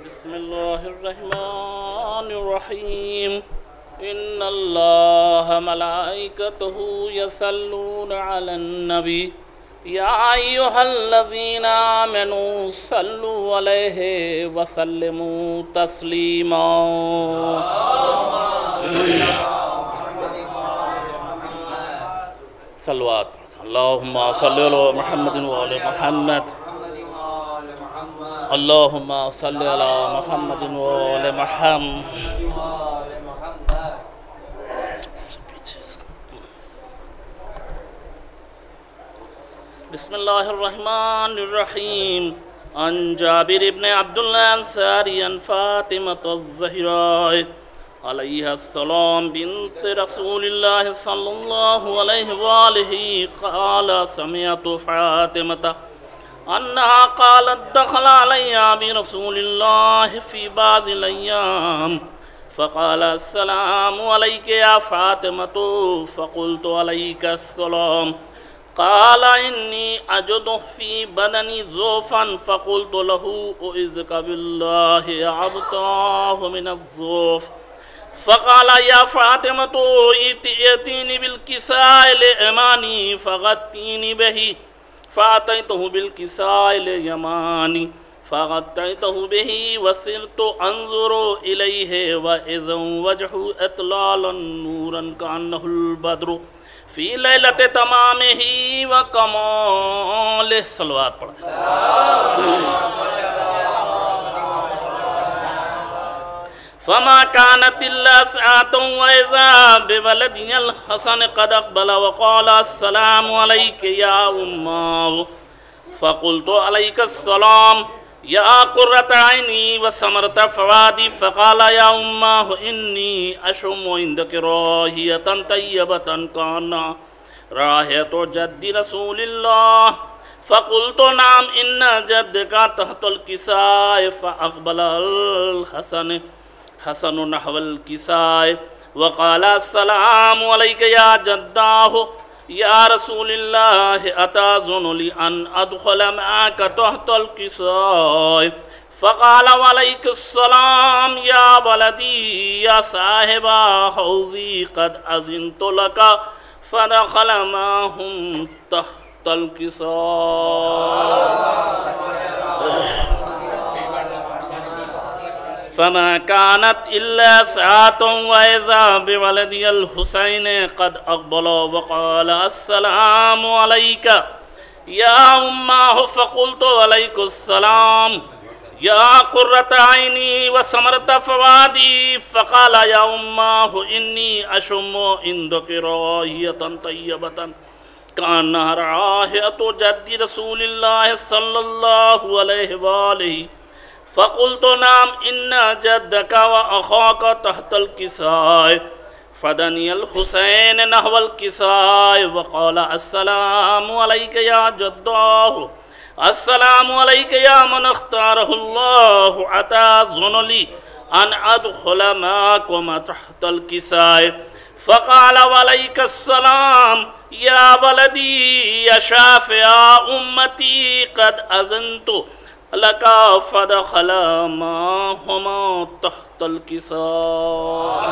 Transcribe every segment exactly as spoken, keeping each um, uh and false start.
بسم الله الرحمن الرحيم إن الله ملائكته يصلون على النبي يا أيها الذين آمنوا صلوا عليه وسلموا تسليما صلوات اللهم صل على محمد وعلى محمد اللهم صل على محمد وعلى محمد بسم الله الرحمن الرحيم عن جابر بن عبد الله الأنصاري عن فاطمة الزهراء عليها السلام بنت رسول الله صلى الله عليه وآله قال سمعت فاطمة أنها قالت دخل علي برسول الله في بعض الأيام فقال السلام عليك يا فاطمة فقلت عليك السلام قال إني أجد في بدني ضعفا فقلت له أعوذك بالله أعطاه من الضعف فقال يا فاطمة ائتيني بالكساء اليماني فغطيني به فأتيته بالكساء اليماني فغطيته به وصرت أنظر إليه وإذا وجهه إطلالا نورا كأنه البدر في ليلة تمامه وكماله صلوات پڑھیں فما كانت إلا ساعة وإذا بولدي الحسن قد أقبل وقال السلام عليك يا أماه فقلت عليك السلام يا قرة عيني وثمرة فؤادي فقال يا أماه إني أشم عندك راحية طيبة كان راحية جد رسول الله فقلت نعم إن جدك تحت الكساء فأقبل الحسن حسن نحو الكساء وقال السلام عليك يا جداه يا رسول الله أتأذن لي أن أدخل معك تحت الكساء فقال وعليك السلام يا ولدي يا صاحب حوزي قد أذنت لك فدخل معهم تحت الكساء فما كانت إلا ساعة وإذا بولدي الحسين قد أقبل وقال السلام عليك يا أماه فقلت عليك السلام يا قرة عيني وثمرة فؤادي فقال يا أماه إني أشم عندك راحية طيبة كأنها راحية جد رسول الله صلى الله عليه وآله فقلت نعم إن جدك وأخاك تحت الكساء فدني الحسين نحو الكساء وقال السلام عليك يا جداه السلام عليك يا من اختاره الله أتأذن لي أن أدخل معكم تحت الكساء فقال وعليك السلام يا ولدي يا شافع أمتي قد أذنت لك فدخل معهما تحت الكساء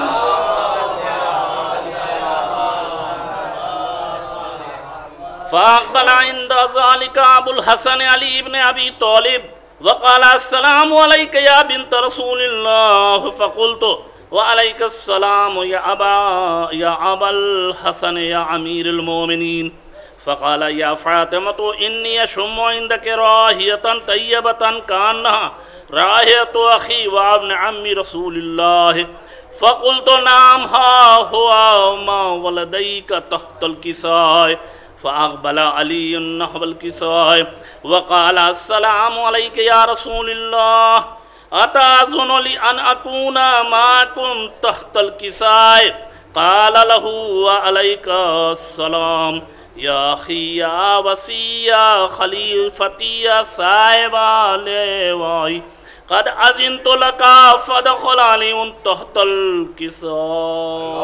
فأقبل عند ذلك أبو الحسن علي بن أبي طالب وقال السلام عليك يا بنت رسول الله فقلت وعليك السلام يا أبا يا أبا الحسن يا أمير المؤمنين فقال يا فاطمة إني أشم عندك راحية طيبة كأنها راحية أخي وابن عم رسول الله فقلت نعم ها هو ما ولديك تحت الكساء فأقبل علي نحو الكساء وقال السلام عليك يا رسول الله أتأذن لي أن أكون معكم تحت الكساء قال له وعليك السلام يا أخي يا وسي يا خليفتي يا صاحب لواي قد أذنت لك فادخل علي تحت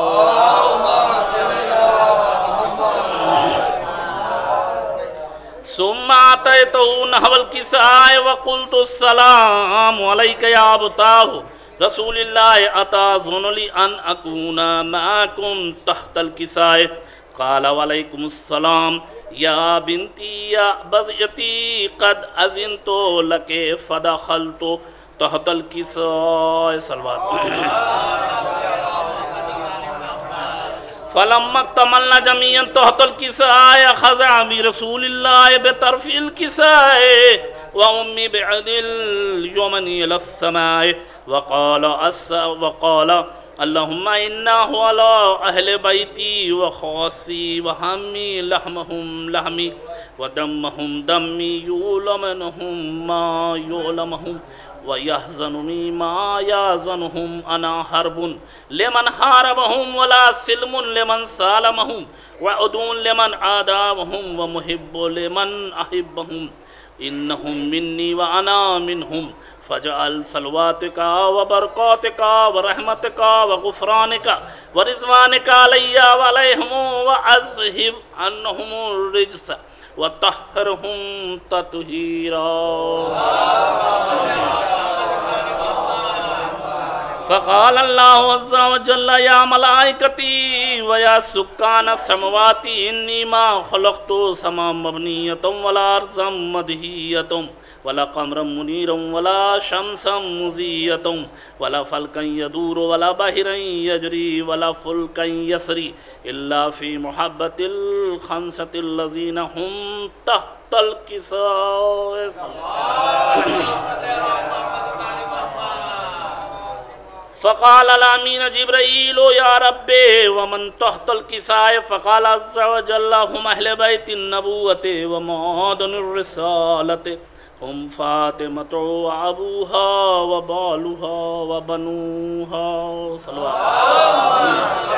الكساء ثم آتيته نحو الكساء وقلت السلام عليك يا أبتاه رسول الله أتظن لي أن أكون معكم تحت الكساء قال وعليكم السلام يا بنتي يا بزيتي قد أذنت لك فدخلت تحت الكساء صلوات فلما اكتملنا جميعا تحت الكساء خزع برسول الله بطرف الكساء وأمي بعد اليمن إلى السماء وقال أس وقال اللهم إنه على أهل بيتي وخاصي وهمي لحمهم لحمي ودمهم دمي يؤلمنهم ما يؤلمهم ويحزنني ما يحزنهم أنا حرب لمن حاربهم ولا سلم لمن سالمهم وعدو لمن عاداهم ومحب لمن أحبهم إنهم مني وأنا منهم فاجعل صلواتك وبركاتك ورحمتك وغفرانك ورضوانك علي وعليهم وأذهب عنهم الرجس وطهرهم تطهيرا. فقال الله عز وجل يا ملائكتي ويا سكان السماوات إني ما خلقت سماء مبنية ولا أرضا مدهية ولا قمرا منيرا ولا شمسا مزية ولا فلكا يدور ولا بحرا يجري ولا فلكا يسري إلا في محبة الخمسة الذين هم تحت الكساء. فقال الأمين جبرائيل يا ربي ومن تحت الكساء فقال عز وجل هم أهل بيت النبوة ومعادن الرسالة هم فاطمة وأبوها وبالها وبنوها صلوات.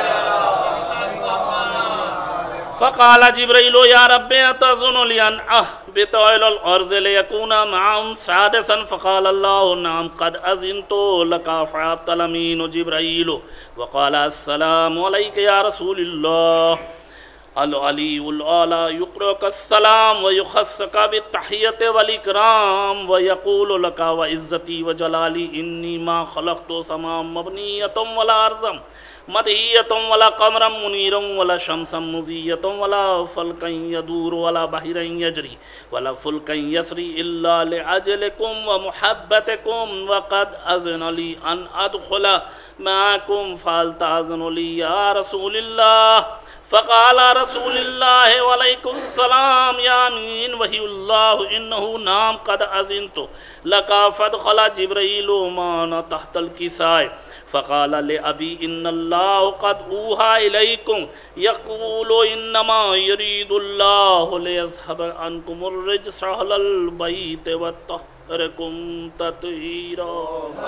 فقال جبريل يا ربي أتظن لي أن أهبط إلى الأرض ليكون معهم سادسا فقال الله نعم قد أذنت لك فأبطل الأمين جبريل وقال السلام عليك يا رسول الله العلي الأعلى يقرأك السلام ويخصك بالتحية والإكرام ويقول لك وعزتي وجلالي إني ما خلقت سماء مبنية ولا أرضا مدهية ولا قمرا منيرا ولا شمسا مزية ولا فلكا يدور ولا بحرا يجري ولا فلكا يسري إلا لأجلكم ومحبتكم وقد أذن لي أن أدخل معكم فلتأذن لي يا رسول الله. فقال رسول الله وعليكم السلام يا أمين وحي الله إنه نام قد أذنت لك فادخل جبريل معنا تحت الكساء فقال لأبي إن الله قد أوحى إليكم يقول إنما يريد الله ليذهب عنكم الرجس أهل البيت ويطهركم تطهيرا.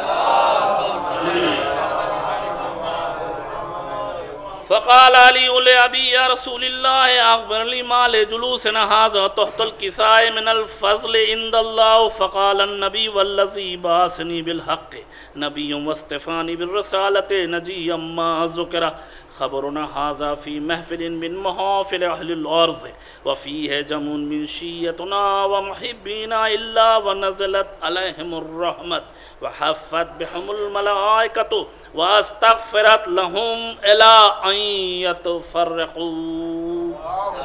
فقال علي لأبي يا رسول الله أخبر لي ما لجلوسنا هذا تحت الكساء من الفضل عند الله. فقال النبي والذي بعثني بالحق نبي واصطفاني بالرسالة نجيا ما ذكر خبرنا هذا في محفل من محافل أهل الأرض وفيه جمع من شيتنا ومحبينا إلا ونزلت عليهم الرحمة وحفت بهم الملائكة واستغفرت لهم إلى أن يتفرقوا.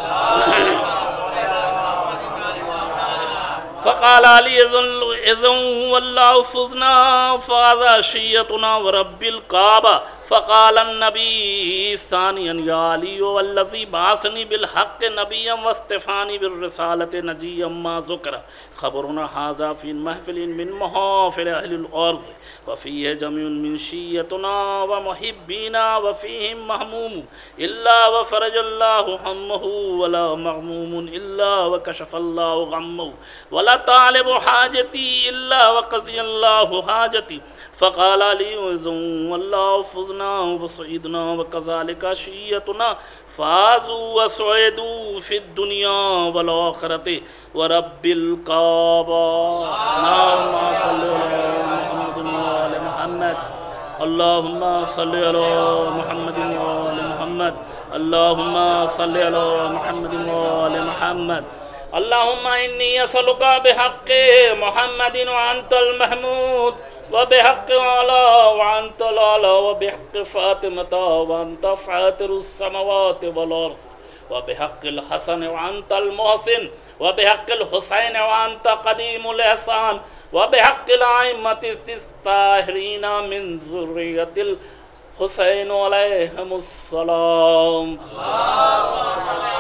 فقال علي إذن والله فزنا فاذا شيتنا ورب الكعبة. فقال النبي ثانيا يا علي والذي بعثني بالحق نبيا واصطفاني بالرسالة نجيا ما ذكر خبرنا هذا في محفل من محافل أهل الأرض وفيه جميع من شيتنا ومحبينا وفيهم مهموم إلا وفرج الله همه ولا مغموم إلا وكشف الله غمه ولا طالب حاجتي إلا وقضي الله حاجتي. فقال علي والله فزنا وصعدنا وكذلك شيتنا فازوا وسعدوا في الدنيا والآخرة ورب الكعبة. اللهم صل على محمد وآل محمد اللهم صل على محمد وآل محمد اللهم صل على محمد وآل محمد اللهم إني أسألك بحق محمد وأنت المحمود وبحق علا وأنت العلا وبحق فاطمة وأنت فاطر السماوات والأرض وبحق الحسن وأنت المحسن وبحق الحسين وأنت قديم الإحسان وبحق الأئمة الطاهرين من ذرية الحسين عليهم السلام.